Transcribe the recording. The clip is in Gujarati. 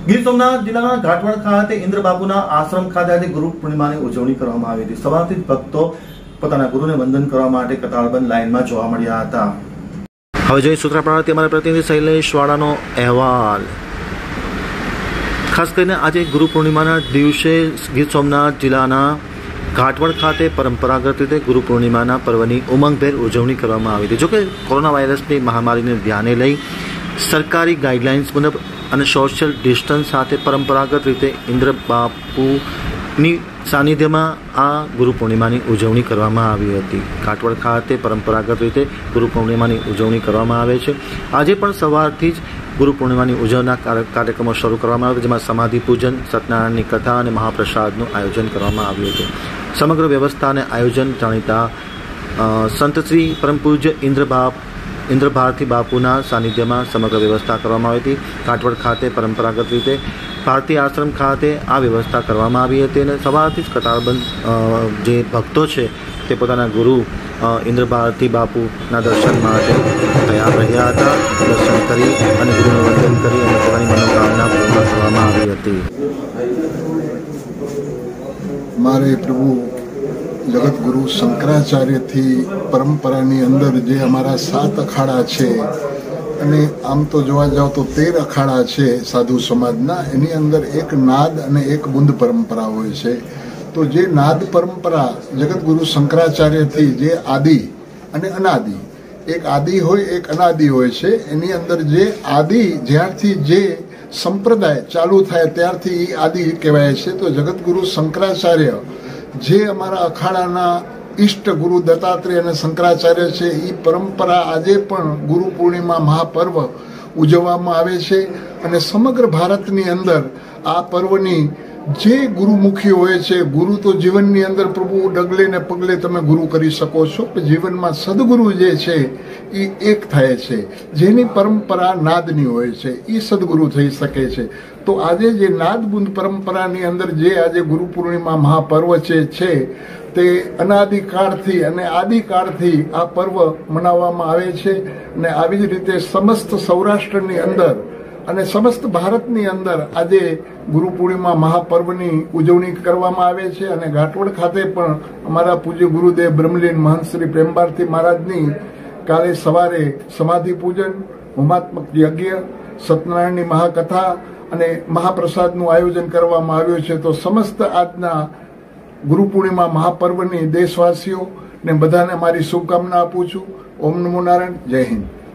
ગીર સોમનાથ જિલ્લાના ઘાટવડ ખાતે ઇન્દ્રબાપુના આશ્રમ ખાતે આજે ગુરુ પૂર્ણિમાની ઉજવણી કરવામાં આવી હતી। સવારથી જ ભક્તો પોતાના ગુરુને વંદન કરવા માટે કતારબંધ લાઇનમાં જોવા મળ્યા હતા। હવે જોઈએ સૂત્રાપાડાથી અમારા પ્રતિનિધિ શૈલેષ વાળાનો અહેવાલ। ખાસ કરીને આજે ગુરુ પૂર્ણિમાના દિવસે ગીર સોમનાથ જિલ્લાના ઘાટવડ ખાતે પરંપરાગત રીતે ગુરુ પૂર્ણિમાના પર્વની ઉમંગભેર ઉજવણી કરવામાં આવી હતી। જોકે કોરોના વાયરસની મહામારીને ધ્યાને લઈ સરકારી ગાઈડલાઇન્સ મુજબ અને સોશિયલ ડિસ્ટન્સ સાથે પરંપરાગત રીતે ઇન્દ્રબાપુની સાનિધ્યમાં આ ગુરુ પૂર્ણિમાની ઉજવણી કરવામાં આવી હતી। ઘાટવડ ખાતે પરંપરાગત રીતે ગુરુ પૂર્ણિમાની ઉજવણી કરવામાં આવે છે। આજે પણ સવારથી જ ગુરુ પૂર્ણિમાની ઉજવણીના કાર્યક્રમો શરૂ કરવામાં આવ્યા, જેમાં સમાધિ પૂજન, સત્યનારાયણની કથા અને મહાપ્રસાદનું આયોજન કરવામાં આવ્યું હતું। સમગ્ર વ્યવસ્થા અને આયોજન જાણીતા સંત શ્રી પરમ પૂજ્ય ઇન્દ્રભારતી બાપુના સાનિધ્યમાં સમગ્ર વ્યવસ્થા કરવામાં આવી હતી। ઘાટવડ ખાતે પરંપરાગત રીતે ભારતીય આશ્રમ ખાતે આ વ્યવસ્થા કરવામાં આવી હતી અને સવારથી જ કતારબંધ જે ભક્તો છે તે પોતાના ગુરુ ઇન્દ્રભારતી બાપુના દર્શન માટે તૈયાર રહ્યા હતા। દર્શન કરી અને ગુરુનું વંદન કરી અને પોતાની મનોકામના પૂર્ણ કરવામાં આવી હતી। મારે પ્રભુ जगत गुरु शंकराचार्य थी परंपरानी अंदर जे अमारा 7 अखाड़ा छे अने आम तो जोवा जाओ तो 13 अखाड़ा छे साधु समाजना, एनी अंदर एक नाद अने एक बुंद परंपरा होय छे। तो जे नाद परंपरा जगत गुरु शंकराचार्य थी जे आदि अने अनादि, एक आदि होय एक अनादि होय छे। एनी अंदर जे आदि ज्यारथी जे संप्रदाय चालू थाय त्यारथी ई आदि कहेवाय छे। तो जगत गुरु शंकराचार्य जे अमारा अखाड़ाना इष्ट गुरु दत्तात्रेय अने शंकराचार्य छे, ई परंपरा आजे पण गुरु पूर्णिमा महापर्व उजववामां आवे छे अने समग्र भारतनी अंदर आ पर्वनी जे गुरुमुखी होय छे, गुरु तो जीवननी अंदर प्रभु डगले ने पगले तमे गुरु करी शको छो, पण जीवनमां सद्गुरु जे छे ई एक थाय छे। जेनी परंपरा नादनी होय छे ई सद्गुरु थई शके छे। तो आजे जे नाद बुंद परंपरानी अंदर जे आजे गुरु पूर्णिमा महापर्व छे ते अनादिकाळथी अने आदिकाळथी आ पर्व मनाववामां आवे छे अने आवी ज रीते समस्त सौराष्ट्रनी अंदर अने समस्त भारतनी अंदर आजे गुरु पूर्णिमा महापर्वनी उजवणी करवामां आवे छे। अने घाटवड खाते पण अमारा पूज्य गुरुदेव ब्रह्मलीन महंत श्री प्रेमभारती महाराजनी काले सवारे समाधि पूजन, होमात्मक यज्ञ, सत्यनारायणनी महाकथा અને મહાપ્રસાદનું આયોજન કરવામાં આવ્યું છે। તો સમસ્ત આજના ગુરુ પૂર્ણિમા મહાપર્વની દેશવાસીઓ ને બધાને મારી શુભકામના આપું છું। ઓમ નમો નારાયણ, જય હિન્દ।